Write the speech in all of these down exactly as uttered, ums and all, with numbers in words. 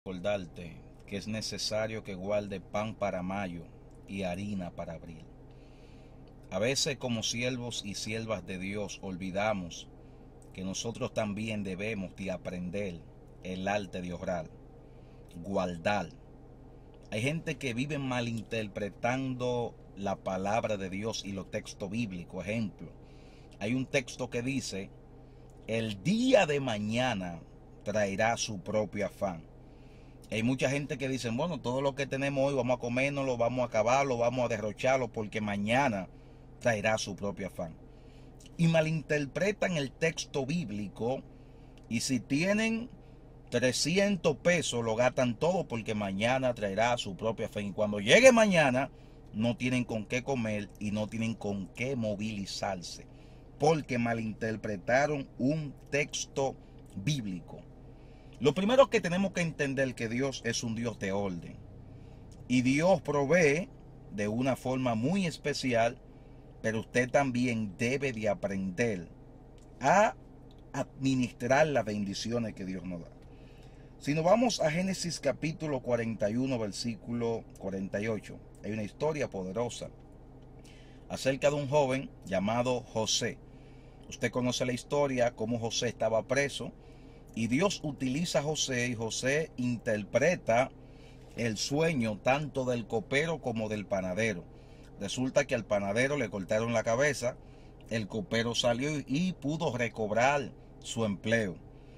Recordarte que es necesario que guarde pan para mayo y harina para abril. A veces, como siervos y siervas de Dios, olvidamos que nosotros también debemos de aprender el arte de orar, guardar. Hay gente que vive malinterpretando la palabra de Dios y los textos bíblicos. Ejemplo, hay un texto que dice: el día de mañana traerá su propio afán. Hay mucha gente que dice: bueno, todo lo que tenemos hoy vamos a comérnoslo, vamos a acabarlo, vamos a derrocharlo, porque mañana traerá su propio afán. Y malinterpretan el texto bíblico, y si tienen trescientos pesos lo gastan todo porque mañana traerá su propio afán. Y cuando llegue mañana no tienen con qué comer y no tienen con qué movilizarse, porque malinterpretaron un texto bíblico. Lo primero que tenemos que entender es que Dios es un Dios de orden. Y Dios provee de una forma muy especial, pero usted también debe de aprender a administrar las bendiciones que Dios nos da. Si nos vamos a Génesis capítulo cuarenta y uno, versículo cuarenta y ocho, hay una historia poderosa acerca de un joven llamado José. Usted conoce la historia, cómo José estaba preso. Y Dios utiliza a José, y José interpreta el sueño tanto del copero como del panadero. Resulta que al panadero le cortaron la cabeza, el copero salió y pudo recobrar su empleo.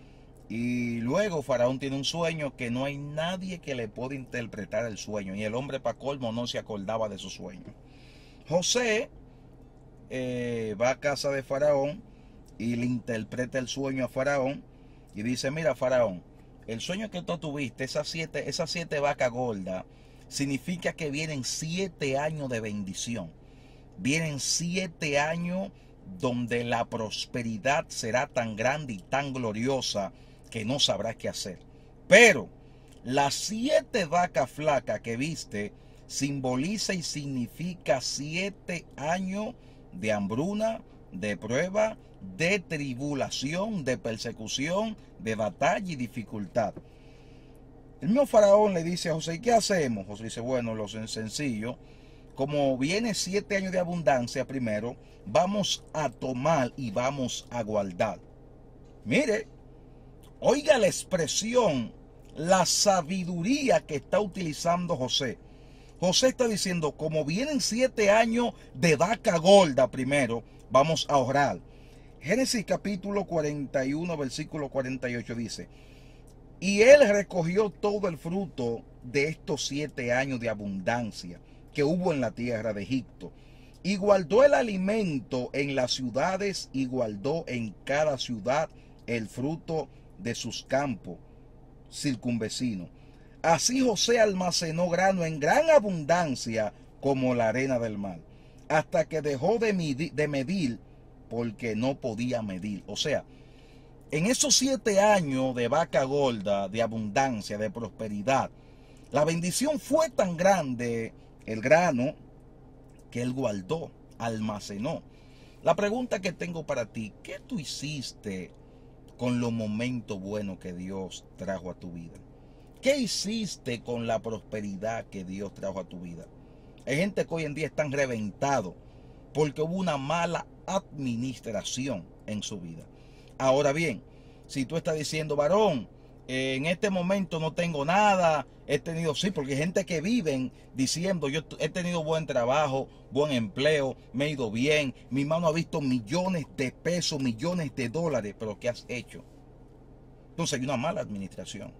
Y luego Faraón tiene un sueño que no hay nadie que le pueda interpretar el sueño. Y el hombre, para colmo, no se acordaba de su sueño. José eh, va a casa de Faraón y le interpreta el sueño a Faraón. Y dice: mira, Faraón, el sueño que tú tuviste, esas siete, esas siete vacas gordas, significa que vienen siete años de bendición. Vienen siete años donde la prosperidad será tan grande y tan gloriosa que no sabrás qué hacer. Pero las siete vacas flacas que viste simboliza y significa siete años de hambruna, de prueba, de tribulación, de persecución, de batalla y dificultad. El mismo Faraón le dice a José: ¿y qué hacemos? José dice: bueno, lo sencillo, como viene siete años de abundancia primero, vamos a tomar y vamos a guardar. Mire, oiga la expresión, la sabiduría que está utilizando José. José está diciendo: como vienen siete años de vaca gorda primero, vamos a ahorrar. Génesis capítulo cuarenta y uno, versículo cuarenta y ocho dice: y él recogió todo el fruto de estos siete años de abundancia que hubo en la tierra de Egipto, y guardó el alimento en las ciudades, y guardó en cada ciudad el fruto de sus campos circunvecinos. Así José almacenó grano en gran abundancia como la arena del mar, hasta que dejó de medir, de medir porque no podía medir. O sea, en esos siete años de vaca gorda, de abundancia, de prosperidad, la bendición fue tan grande, el grano, que él guardó, almacenó. La pregunta que tengo para ti: ¿qué tú hiciste con los momentos buenos que Dios trajo a tu vida? ¿Qué hiciste con la prosperidad que Dios trajo a tu vida? Hay gente que hoy en día están reventados porque hubo una mala administración en su vida. Ahora bien, si tú estás diciendo: varón, eh, en este momento no tengo nada, he tenido, sí, porque hay gente que viven diciendo: yo he tenido buen trabajo, buen empleo, me he ido bien, mi mano ha visto millones de pesos, millones de dólares, pero ¿qué has hecho? Entonces hay una mala administración.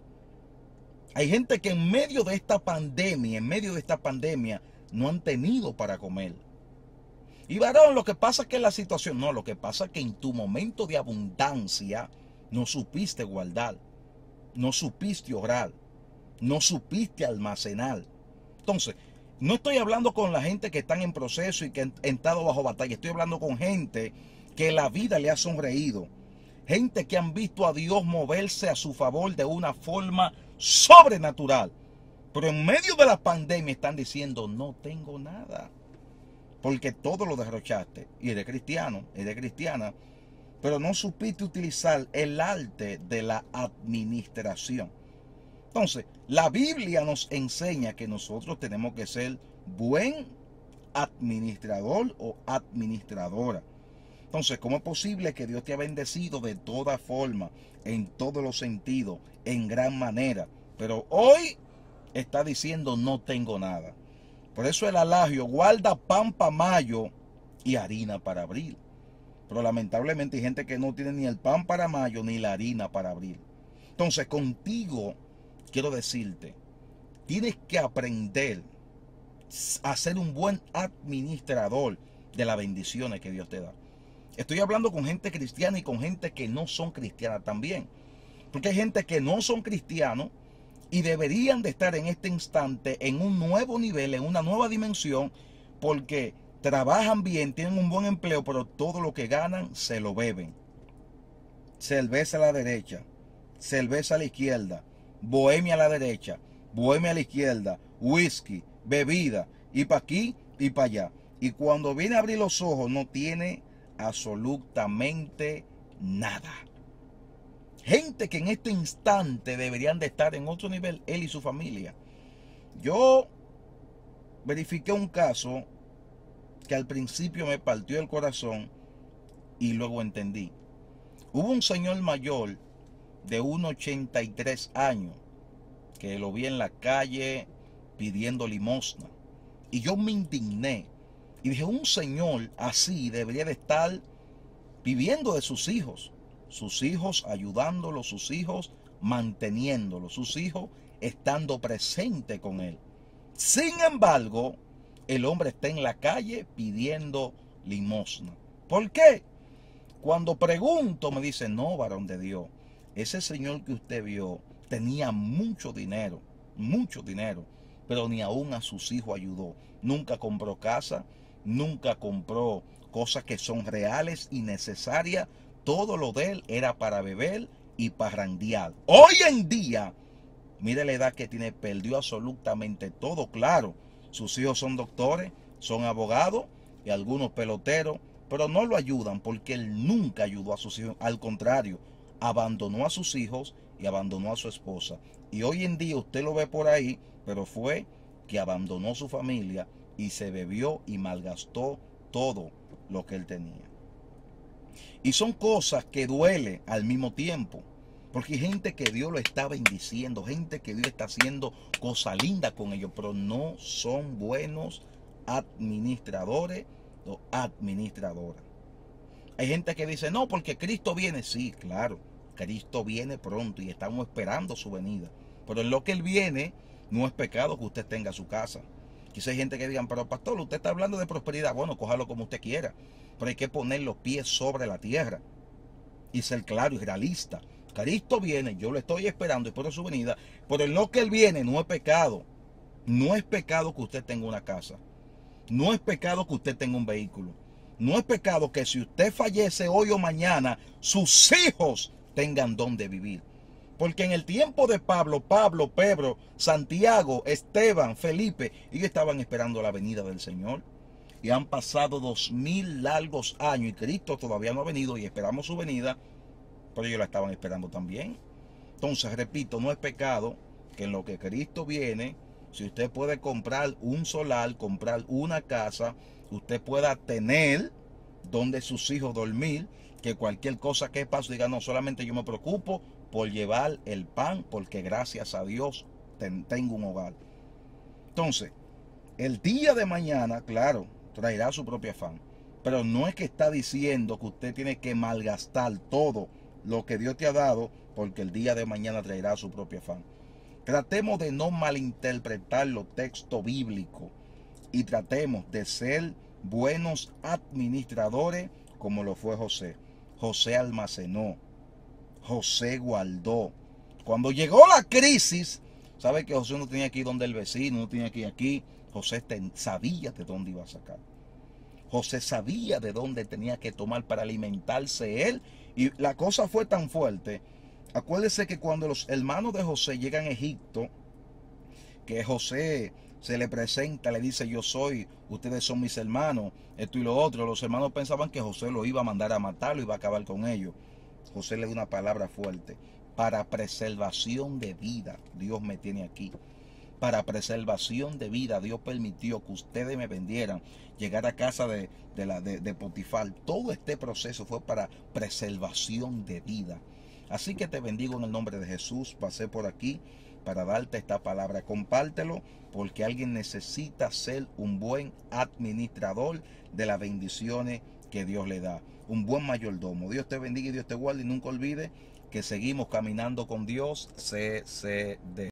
Hay gente que en medio de esta pandemia, en medio de esta pandemia, no han tenido para comer. Y varón, lo que pasa es que la situación, no, lo que pasa es que en tu momento de abundancia no supiste guardar, no supiste orar, no supiste almacenar. Entonces, no estoy hablando con la gente que están en proceso y que han entrado bajo batalla, estoy hablando con gente que la vida le ha sonreído, gente que han visto a Dios moverse a su favor de una forma sobrenatural, pero en medio de la pandemia están diciendo: no tengo nada, porque todo lo derrochaste. Y eres cristiano, eres cristiana, pero no supiste utilizar el arte de la administración. Entonces, la Biblia nos enseña que nosotros tenemos que ser buen administrador o administradora. Entonces, ¿cómo es posible que Dios te ha bendecido de toda forma, en todos los sentidos, en gran manera? Pero hoy está diciendo no tengo nada. Por eso el adagio, guarda pan para mayo y harina para abril. Pero lamentablemente hay gente que no tiene ni el pan para mayo ni la harina para abril. Entonces, contigo quiero decirte, tienes que aprender a ser un buen administrador de las bendiciones que Dios te da. Estoy hablando con gente cristiana y con gente que no son cristianas también. Porque hay gente que no son cristianos y deberían de estar en este instante en un nuevo nivel, en una nueva dimensión, porque trabajan bien, tienen un buen empleo, pero todo lo que ganan se lo beben. Cerveza a la derecha, cerveza a la izquierda, bohemia a la derecha, bohemia a la izquierda, whisky, bebida, y para aquí y para allá. Y cuando viene a abrir los ojos no tiene absolutamente nada. Gente que en este instante deberían de estar en otro nivel, él y su familia. Yo verifiqué un caso que al principio me partió el corazón y luego entendí. Hubo un señor mayor de unos ochenta y tres años que lo vi en la calle pidiendo limosna. Y yo me indigné y dije, un señor así debería de estar viviendo de sus hijos. Sus hijos ayudándolo, sus hijos manteniéndolo, sus hijos estando presente con él. Sin embargo, el hombre está en la calle pidiendo limosna. ¿Por qué? Cuando pregunto me dice, no, varón de Dios, ese señor que usted vio tenía mucho dinero, mucho dinero, pero ni aún a sus hijos ayudó. Nunca compró casa, nunca compró cosas que son reales y necesarias. Todo lo de él era para beber y parrandear. Hoy en día, mire la edad que tiene, perdió absolutamente todo. Claro, sus hijos son doctores, son abogados y algunos peloteros, pero no lo ayudan porque él nunca ayudó a sus hijos. Al contrario, abandonó a sus hijos y abandonó a su esposa. Y hoy en día usted lo ve por ahí, pero fue que abandonó su familia y se bebió y malgastó todo lo que él tenía. Y son cosas que duele al mismo tiempo. Porque hay gente que Dios lo está bendiciendo, gente que Dios está haciendo cosas lindas con ellos, pero no son buenos administradores o administradoras. Hay gente que dice, no, porque Cristo viene. Sí, claro, Cristo viene pronto y estamos esperando su venida. Pero en lo que Él viene, no es pecado que usted tenga su casa. Quizá hay gente que digan, pero pastor, usted está hablando de prosperidad. Bueno, cójalo como usted quiera. Pero hay que poner los pies sobre la tierra y ser claro y realista. Cristo viene, yo lo estoy esperando y espero su venida. Pero en lo que Él viene no es pecado. No es pecado que usted tenga una casa. No es pecado que usted tenga un vehículo. No es pecado que si usted fallece hoy o mañana, sus hijos tengan donde vivir. Porque en el tiempo de Pablo, Pablo, Pedro, Santiago, Esteban, Felipe, ellos estaban esperando la venida del Señor. Y han pasado dos mil largos años y Cristo todavía no ha venido y esperamos su venida, pero ellos la estaban esperando también. Entonces, repito, no es pecado que en lo que Cristo viene, si usted puede comprar un solar, comprar una casa, usted pueda tener donde sus hijos dormir, que cualquier cosa que pase, diga, no, solamente yo me preocupo por llevar el pan, porque gracias a Dios ten, tengo un hogar. Entonces, el día de mañana, claro, traerá su propio afán, pero no es que está diciendo que usted tiene que malgastar todo lo que Dios te ha dado, porque el día de mañana traerá su propio afán. Tratemos de no malinterpretar los textos bíblicos y tratemos de ser buenos administradores como lo fue José. José almacenó, José guardó. Cuando llegó la crisis, sabe que José no tenía que ir donde el vecino, no tenía que ir aquí. José sabía de dónde iba a sacar. José sabía de dónde tenía que tomar para alimentarse él. Y la cosa fue tan fuerte. Acuérdese que cuando los hermanos de José llegan a Egipto, que José se le presenta, le dice, yo soy, ustedes son mis hermanos, esto y lo otro. Los hermanos pensaban que José lo iba a mandar a matar, lo iba a acabar con ellos. José le dio una palabra fuerte. para preservación de vida. Dios me tiene aquí. Para preservación de vida, Dios permitió que ustedes me vendieran, llegar a casa de, de, la, de, de Potifar. Todo este proceso fue para preservación de vida. Así que te bendigo en el nombre de Jesús. Pasé por aquí para darte esta palabra. Compártelo, porque alguien necesita ser un buen administrador de las bendiciones que Dios le da. Un buen mayordomo. Dios te bendiga y Dios te guarde. Y nunca olvides que seguimos caminando con Dios. C C D.